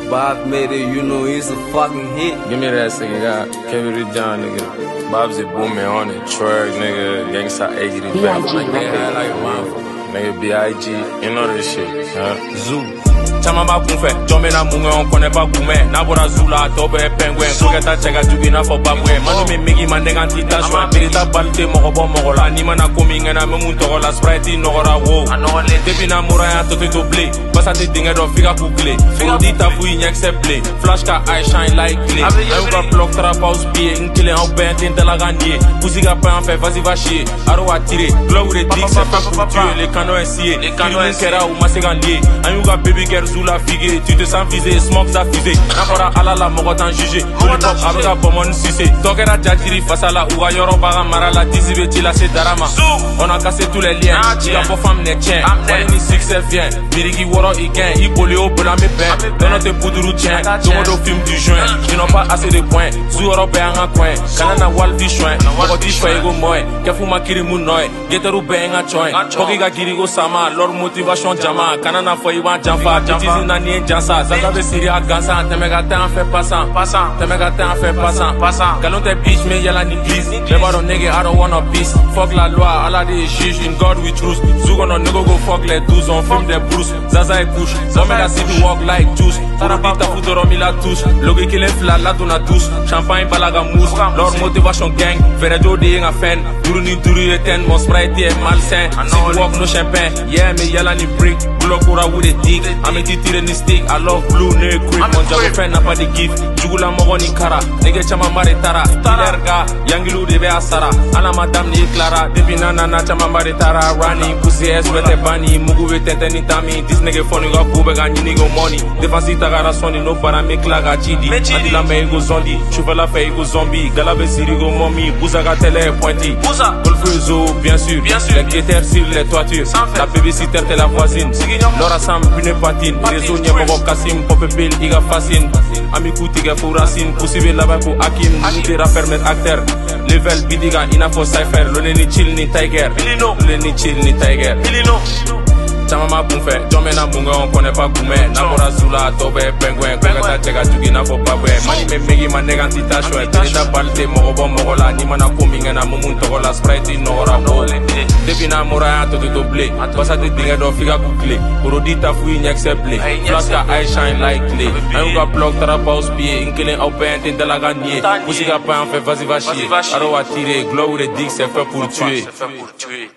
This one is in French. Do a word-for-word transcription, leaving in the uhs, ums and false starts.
Bob made it, you know he's a fucking hit. Give me that nigga, got Kevin Lee John, nigga. Bob's it booming on it, Twerk, nigga. Gangsta eighty the back, nigga. Like a motherfucker. Nigga B I G, you know this shit, huh? Zoo. Chama ba kunfɛ jɔn na mun on connaît pas goumɛ n'a bɔra zu la tɔ bɛ pingouin ko kɛ ta cɛ ka jugu n'a fɔ babouin manu min migi ma nɛgɛ ti ta soin pirita bali tɛ mɔgɔ bɔ mɔgɔ la ni mana ko min ŋɛna mɛ mun tɔgɔ la sprite nɔgɔra wo a nɔgɔlen depuis na mura ya to te to blé basa tɛ dingɛ dɔ f'i ka k'u kile forodi ta f'u yi ɲɛkisɛ blé flash ka eye shine like clé an y'u ka bloc trap house pillé n kelen aw bɛɛ ten tala ka nier pussy ka pan fɛ vas-y va chier aro a tiré glow de dick c'est fait pour tuer les canons sciés kiri kɛra u ma se ka lier an y'u ka baby girl sous la figue tu te sens visé smoke sa fusée n'a fɔra ala la mɔgɔ t'en jugé lollipop a bɛ ka bɔmɔni sucé tɔ kɛra jatiri fasa la u ka yɔrɔ baga mara la disi bɛ ci lase darama on a cassé tous les liens ci ka fɔ femme n'est tiɲɛ wali ni succès vient biriki wɔrɔ i gain i boli o bolo an bɛ bɛn tɔnɔ tɛ puduru tiɲɛ dongo do film du juin ils n'ont pas assez de points zu yɔrɔ bɛɛ an ka coin kana na wali di soin mɔgɔ ti soin i ko mɔɛ kɛfu ma kiri mun nɔ ye gɛtɛru bɛɛ ye n ka cɔn ye kɔki ka giri ko sama leur motivation jama kana na fɔ i b'an janfa bêtise na ni ye jansa zaza bɛ siri a gansan tɛmɛ ka taa an fɛ pasan tɛmɛ ka taa an fɛ pasan galon tɛ bitch mais yala ni glisse bɛɛ b'a dɔn nigga I don't want a peace fuck la loi ala de ye juge in God we trust zu kɔnɔ nigga go fuck les douze on fume des Bruce zaza ye couche on make a city walk like juice forodi tafu dɔrɔn mi la touche logi kelen fila ladonna douche champagne balaga mousse leur motivation gang fɛrɛjo de ye n ka fɛn duuru ni duuru ye ten mon sprite ye malsain city walk no champagne yeah mais yala ni brick bulokura with a dick an bɛ ti tire ni stick I love blue ne creep mon jago fɛn n'a pas de gift jugula mɔgɔ ni kara nigga caman ba de taara dealer ga yangilu de bɛ a sara ala ma daminɛ i tilara depuis na nana caman ba de taara running pussy ass bɛ tɛ bani mugu bɛ tɛntɛn ni tami this nigga fɔni ka ko bɛ ka ɲini ko money défense tagara sɔnni no bara n bɛ tila ka ci di a ti lamɛn i ko zondi sufɛla fɛ i ko zombie gala bɛ siri ko mɔmi busa ka tɛlɛ ye pointi golf réseau bien sûr les critères sur les toitures la publicitaire tɛ la voisine leur ensemble une patine réseau ɲɛmɔgɔ kasim pop bill i ka fascine ami ku tigɛ fo racine pussy bɛ laban ko akim numu tɛ rapper mais acteur level bidiga i n'a fɔ cypher lone ni chill ni tiger lone ni chill ni tiger caman ma kunfɛ jɔn bɛ na mun kɛ on connaît pas goumɛ n'a bɔra zu la tɔ bɛ pingouin ko ka taa cɛ ka jugu i n'a fɔ babouin mani bɛ megi ma nɛgɛ ti ta soin pirita bali tɛ mɔgɔ bɔ mɔgɔ la ni mana ko min kɛna mun mun tɔgɔ la sprite nɔgɔra wo depuis na mura ya to te to blé basa tɛ dingɛ dɔ f'i ka k'u kile forodi ta f'u yi ɲɛkisɛ blé flash ka eye shine like clé an y'u ka bloc trap house pillé n kelen aw bɛɛ tɛ dala ka nier pussy ka pan an fɛ vas-y va chier aro a tiré glow de dick c'est fait pour tuer